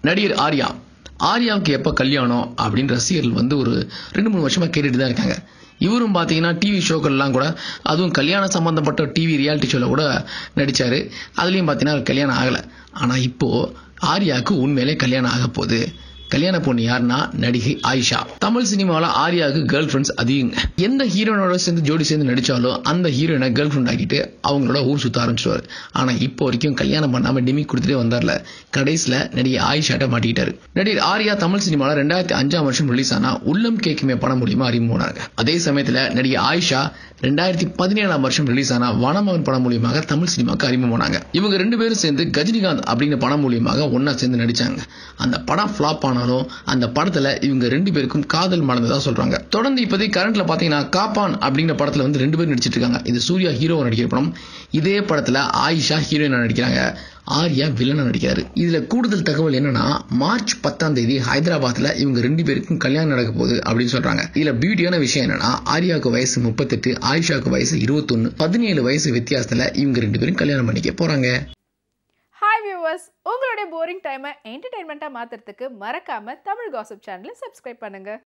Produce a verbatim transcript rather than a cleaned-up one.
நடிகர் ஆர்யா ஆர்யாவுக்கு எப்போ கல்யாணம் அப்படின்னு ரசிகர்கள் வந்து ஒரு ரெண்டு மூணு வருஷமா கேட்டுட்டு தான் இருக்காங்க. இவரும் பார்த்தீங்கன்னா டிவி ஷோக்கள்லாம் கூட, அதுவும் கல்யாணம் சம்பந்தப்பட்ட டிவி ரியாலிட்டி ஷோவில் கூட நடித்தார். அதுலேயும் பார்த்தீங்கன்னா கல்யாணம் ஆகலை. ஆனால் இப்போது ஆர்யாவுக்கு உண்மையிலே கல்யாணம் ஆக போகுது. கல்யாண பொண்ணு யாருன்னா நடிகை ஆயிஷா. தமிழ் சினிமாவில் ஆர்யாவுக்கு கேர்ள் ஃப்ரெண்ட்ஸ் அதிகங்க. எந்த ஹீரோனோட சேர்ந்து ஜோடி சேர்ந்து நடித்தாலும் அந்த ஹீரோயினை கேர்ள் ஃப்ரெண்ட் ஆக்கிட்டு அவங்களோட ஊர் சுற்ற ஆரம்பிச்சிடுவார். ஆனால் இப்போ வரைக்கும் கல்யாணம் பண்ணாமல் டிமி கொடுத்துட்டே வந்தார்ல, கடைசியில் நடிகை ஆயிஷாட்ட மாட்டிக்கிட்டாரு. நடிகர் ஆர்யா தமிழ் சினிமாவில் ரெண்டாயிரத்தி அஞ்சாம் வருஷம் ரிலீஸ் ஆனா உள்ளம் கேக்குமே படம் மூலியமா அறிமுகமானாங்க. அதே சமயத்தில் நடிகை ஆயிஷா ரெண்டாயிரத்தி பதினேழாம் வருஷம் ரிலீஸ் ஆன வனமகன் படம் மூலியமாக தமிழ் சினிமாவுக்கு அறிமுகமானாங்க. இவங்க ரெண்டு பேரும் சேர்ந்து கஜினிகாந்த் அப்படிங்கிற படம் மூலியமாக ஒன்னா சேர்ந்து நடிச்சாங்க. அந்த படம் ஃபிளாப் ஆனாலும் அந்த படத்துல இவங்க ரெண்டு பேருக்கும் காதல் மலர்ந்ததா சொல்றாங்க. தொடர்ந்து இப்போதைக்கு கரண்ட்ல பாத்தீங்கன்னா காப்பான் அப்படிங்கிற படத்துல வந்து ரெண்டு பேரும் நடிச்சிட்டு இருக்காங்க. இது சூர்யா ஹீரோவா நடிக்கிற படம். இதே படத்துல ஆயிஷா ஹீரோயினா நடிக்கிறாங்க, ஆர்யா வில்லனா நடிக்கிறாரு. இதுல கூடுதல் தகவல் என்னன்னா, மார்ச் பத்தாம் தேதி ஹைதராபாத்ல இவங்க ரெண்டு பேருக்கும் கல்யாணம் நடக்க போகுது அப்படின்னு சொல்றாங்க. இதுல பியூட்டியான விஷயம் என்னன்னா, ஆர்யாவுக்கு வயசு முப்பத்தெட்டு, ஆயிஷாவுக்கு வயசு இருபத்தொன்னு, பதினேழு வயசு வித்தியாசத்துல இவங்க ரெண்டு பேரும் கல்யாணம் பண்ணிக்க போறாங்க. ஹாய் வியூவர்ஸ், உங்களுடைய போரிங் டைமை என்டர்டைன்மெண்ட்டாக மாற்றுறதுக்கு மறக்காமல் தமிழ் காசிப் சேனலை சப்ஸ்கிரைப் பண்ணுங்கள்.